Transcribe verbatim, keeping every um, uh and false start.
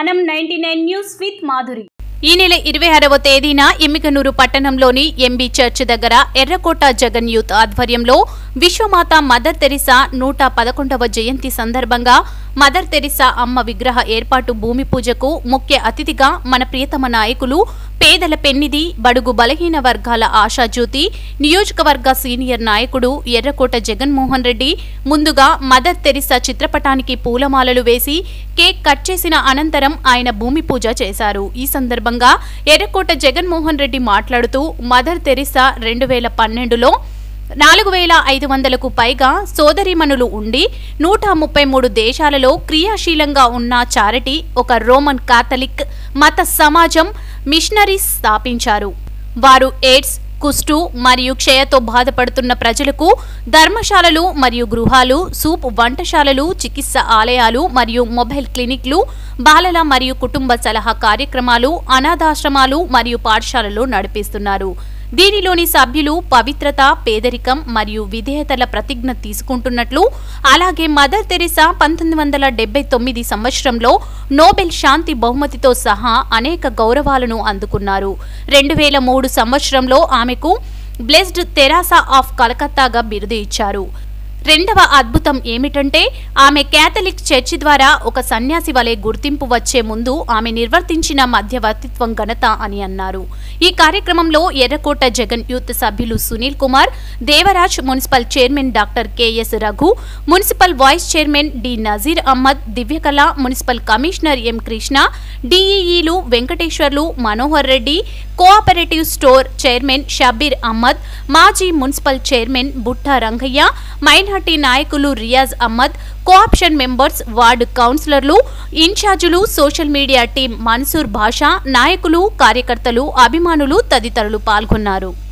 మనం ninety nine news with Madhuri. ఈ నెల ఇరవై ఆరవ తేదీన ఎమ్మిగనూరు పట్టణంలోని ఎంబీ చర్చ్ దగ్గర ఎర్రకోట జగన్ యూత్ ఆధ్వర్యంలో విశ్వమాత మదర్ తెరిసా నూట పదకొండవ జయంతి సందర్భంగా మదర్ తెరిసా అమ్మ విగ్రహ ఏర్పాటు భూమి పూజకు ముఖ్య అతిథిగా మన ప్రియతమ నాయకులు పేదల పెన్నిది బడుగు బలహీన వర్గాల ఆశాజ్యోతి నియోజకవర్గ సీనియర్ నాయకుడు ఎర్రకోట జగన్మోహన్ రెడ్డి ముందుగా మదర్ తెరిసా చిత్రపటానికి పూలమాలలు వేసి కేక్ కట్ చేసిన అనంతరం ఆయన భూమి పూజ చేశారు. ఈ సందర్భంగా ఎర్రకోట జగన్మోహన్ రెడ్డి మాట్లాడుతూ మదర్ తెరిసా రెండు వేల పన్నెండులో నాలుగు వేల ఐదు వందలకు పైగా సోదరీమణులు ఉండి నూట ముప్పై మూడు దేశాలలో క్రియాశీలంగా ఉన్న చారిటీ ఒక రోమన్ కాథలిక్ మత సమాజం మిషనరీస్ స్థాపించారు. వారు ఎయిడ్స్, కుష్టు మరియు క్షయతో బాధపడుతున్న ప్రజలకు ధర్మశాలలు మరియు గృహాలు, సూప్ వంటశాలలు, చికిత్స ఆలయాలు మరియు మొబైల్ క్లినిక్లు, బాలల మరియు కుటుంబ సలహా కార్యక్రమాలు, అనాథాశ్రమాలు మరియు పాఠశాలలు నడిపిస్తున్నారు. దీనిలోని సభ్యులు పవిత్రత, పేదరికం మరియు విధేయతల ప్రతిజ్ఞ తీసుకుంటున్నట్లు, అలాగే మదర్ తెరిసా పంతొమ్మిది వందల డెబ్బై తొమ్మిది సంవత్సరంలో నోబెల్ శాంతి బహుమతితో సహా అనేక గౌరవాలను అందుకున్నారు. రెండు వేల మూడు సంవత్సరంలో ఆమెకు బ్లెస్డ్ తెరాసా ఆఫ్ కలకత్తాగా బిరుదు ఇచ్చారు. రెండవ అద్భుతం ఏమిటంటే ఆమె కేథలిక్ చర్చి ద్వారా ఒక సన్యాసి వలె గుర్తింపు వచ్చే ముందు ఆమె నిర్వర్తించిన మధ్యవర్తిత్వం ఘనత అని అన్నారు. ఈ కార్యక్రమంలో ఎర్రకోట జగన్ యూత్ సభ్యులు Sunil Kumar, Devaraj, municipal chairman doctor KS Raghu, municipal vice chairman D Nazir Ahmed, Divyakala, municipal commissioner M Krishna, డిఈఈలు Venkateswarlu, Manohar Reddy, cooperative store chairman Shabbir Ahmed, మాజీ municipal chairman Butta Rangaiah, minority నాయకులు Riyaz Ahmed, co-option members, ward కౌన్సిలర్లు, ఇన్ఛార్జీలు, సోషల్ మీడియా టీం మన్సూర్ భాషా, నాయకులు, కార్యకర్తలు, అభిమానులు తదితరులు పాల్గొన్నారు.